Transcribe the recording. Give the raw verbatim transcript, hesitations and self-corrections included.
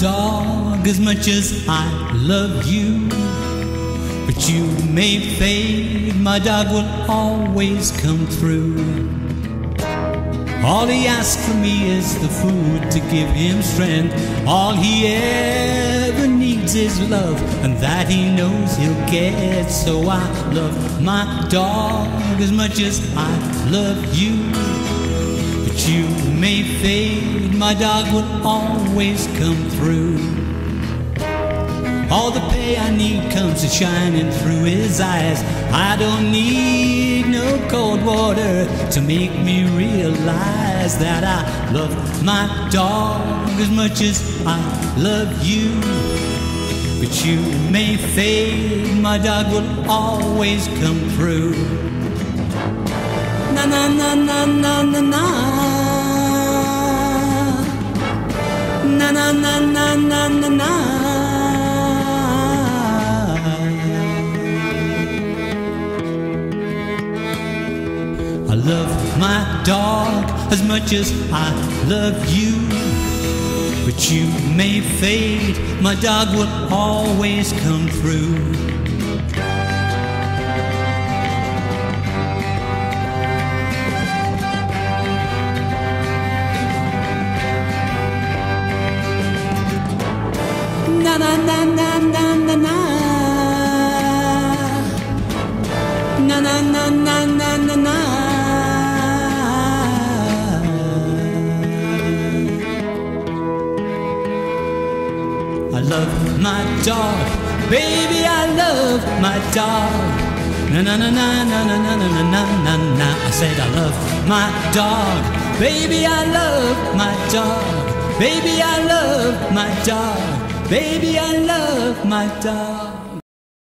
dog as much as I love you. But you may fade, my dog will always come through. All he asks from me is the food to give him strength. All he ever needs is love, and that he knows he'll get. So I love my dog as much as I love you. But you may fade, my dog will always come through. All the pay I need comes shining through his eyes. I don't need no cold water to make me realize that I love my dog as much as I love you. But you may fade, my dog will always come through. Na na na na na na na. Na na na na na na na. I love my dog as much as I love you. But you may fade, my dog will always come through. Na na na na na na na. Na na na na na na na. I love my dog, baby, I love my dog. Na na na na na na na na na na na. I said I love my dog, baby, I love my dog. Baby, I love my dog. Baby, I love my dog.